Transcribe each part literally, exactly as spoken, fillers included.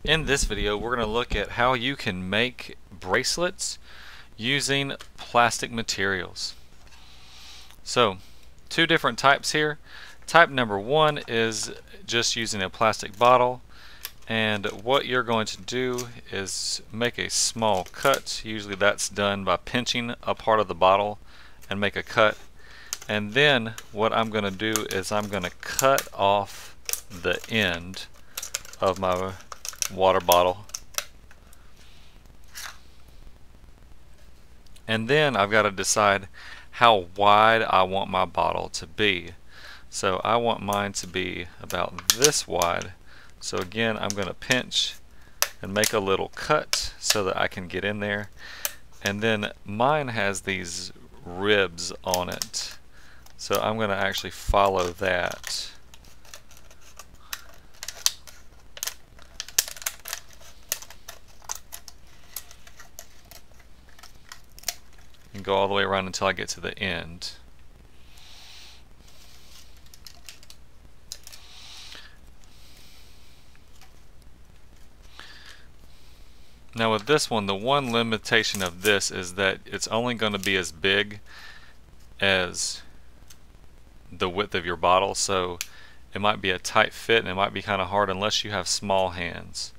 In this video, we're going to look at how you can make bracelets using plastic materials. So, two different types here. Type number one is just using a plastic bottle, and what you're going to do is make a small cut. Usually that's done by pinching a part of the bottle and make a cut. And then what I'm going to do is I'm going to cut off the end of my water bottle, and then I've got to decide how wide I want my bottle to be. So I want mine to be about this wide. So again, I'm going to pinch and make a little cut so that I can get in there. And then mine has these ribs on it, so I'm going to actually follow that. And go all the way around until I get to the end. Now with this one, the one limitation of this is that it's only going to be as big as the width of your bottle, so it might be a tight fit and it might be kind of hard unless you have small hands.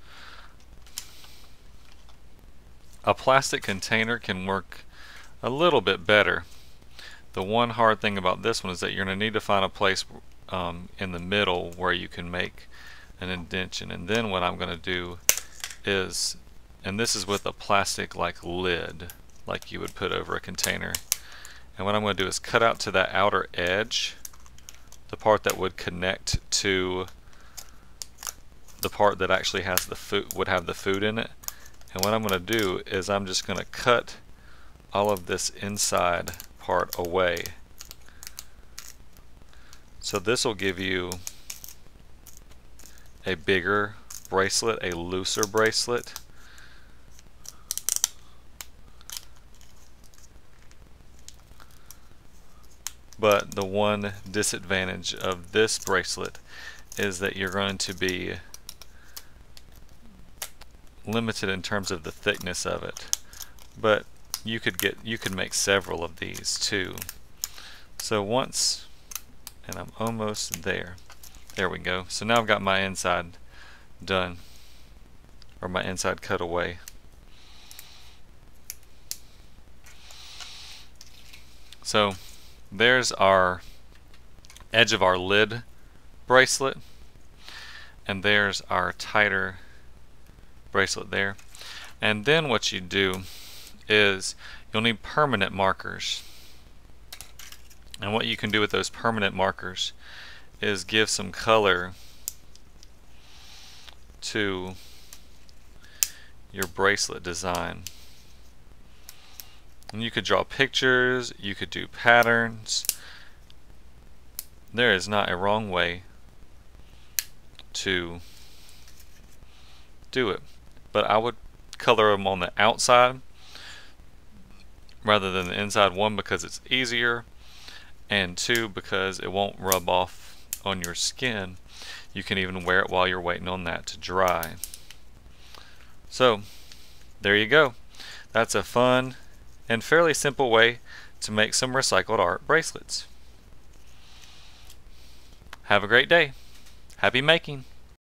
A plastic container can work a little bit better. The one hard thing about this one is that you're going to need to find a place um, in the middle where you can make an indentation. And then what I'm going to do is, and this is with a plastic like lid, like you would put over a container, and what I'm going to do is cut out to that outer edge, the part that would connect to the part that actually has the food, would have the food in it. And what I'm going to do is I'm just going to cut all of this inside part away. So this will give you a bigger bracelet, a looser bracelet. But the one disadvantage of this bracelet is that you're going to be limited in terms of the thickness of it. But you could get you could make several of these too. So once, and I'm almost there. There we go. So now I've got my inside done, or my inside cut away. So there's our edge of our lid bracelet, and there's our tighter bracelet there. And then what you do is you'll need permanent markers. And what you can do with those permanent markers is give some color to your bracelet design. And you could draw pictures, you could do patterns. There is not a wrong way to do it, but I would color them on the outside rather than the inside. One, because it's easier, and two, because it won't rub off on your skin. You can even wear it while you're waiting on that to dry. So there you go. That's a fun and fairly simple way to make some recycled art bracelets. Have a great day. Happy making.